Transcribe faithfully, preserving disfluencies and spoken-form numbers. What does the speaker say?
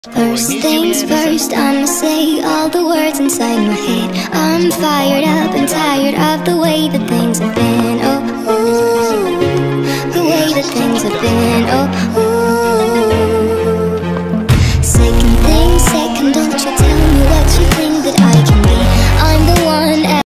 First things first, I'ma say all the words inside my head. I'm fired up and tired of the way that things have been. Oh, ooh, the way that things have been. Oh,